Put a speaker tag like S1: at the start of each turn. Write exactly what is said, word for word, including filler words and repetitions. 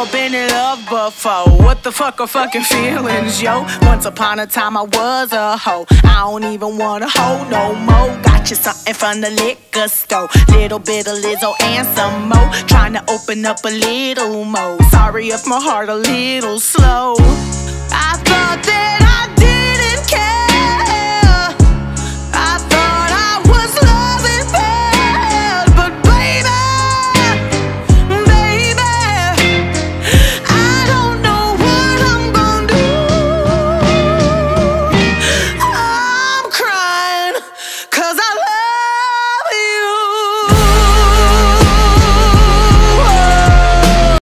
S1: never been in love before. What the fuck are fucking feelings, yo? Once upon a time I was a hoe. I don't even wanna hoe no more. Got you something from the liquor store. Little bit of Lizzo and some more. Trying to open up a little more. Sorry if my heart a little slow. I thought that